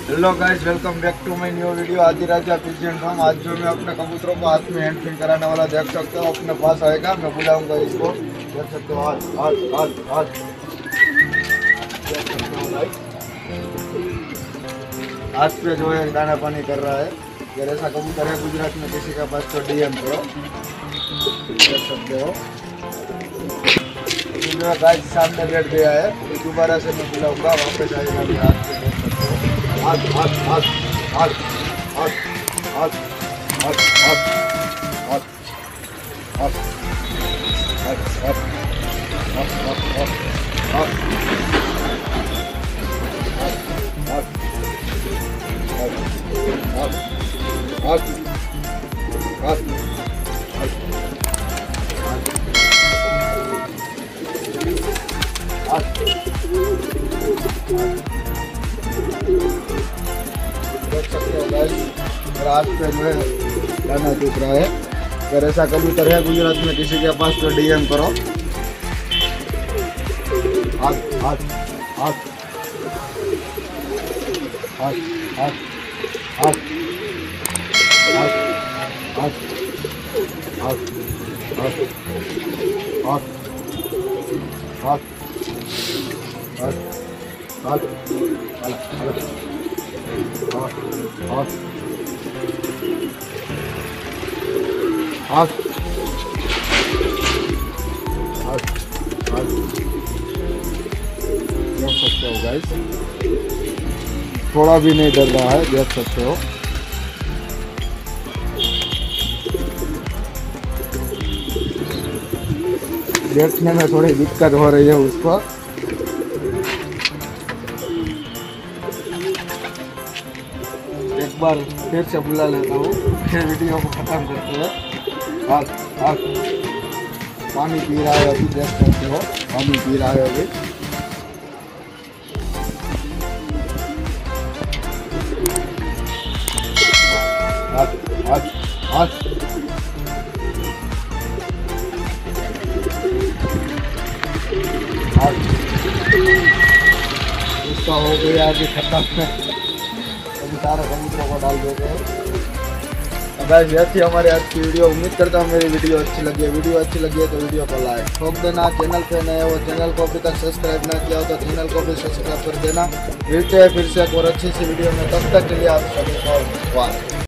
Hello guys, welcome back to my new video आदि राजा pigeon farm. आज जो मैं अपने कबूतरों को हाथ में हैंड फीड कराने वाला देख सकते हो, अपने पास आएगा, मैं बुलाऊंगा इसको। देख सकते हो आज आज आज आज देख सकते हो गाइस, हाथ पे जो है दाना पानी कर रहा है। अगर ऐसा कबूतर है गुजरात में किसी के पास तो डीएम करो। देख सकते हो गाइस सामने बैठ गया है, तो दोबारा से मैं बुलाऊंगा, वापस आएगा। मैं हाथ पे देख सकते हो आज आज आज आज आज आज आज आज आज देख सकते हो गाइस, रात पे जो है दाना चुप रहा है। अगर ऐसा कबूतर है गुजरात में किसी के पास तो डीएम करो। आज आज आज आज आज आज आज आज आज आज आज आज देख सकते हो गाइस, थोड़ा भी नहीं डर रहा है। देख सकते हो देखने में थोड़ी दिक्कत हो रही है उसको। एक बार फिर से बुला लेता हूँ, फिर वीडियो को ख़त्म करते हैं। आज आज पानी पी रहा है अभी, देख सकते हो पानी पी रहा है अभी। आज आज आज आज इसका हो गया अभी खत्म में, सारे कबूतरों को डाल देते हैं। गाइस ये थी हमारी आज की वीडियो। उम्मीद करता हूँ मेरी वीडियो अच्छी लगी है। वीडियो अच्छी लगी है तो वीडियो को लाइक ठोक देना। चैनल पे नए हो, चैनल को अभी तक सब्सक्राइब ना किया हो तो चैनल को भी सब्सक्राइब कर देना। मिलते हैं फिर से एक और अच्छी सी वीडियो में, तब तक के लिए आप सभी को धन्यवाद।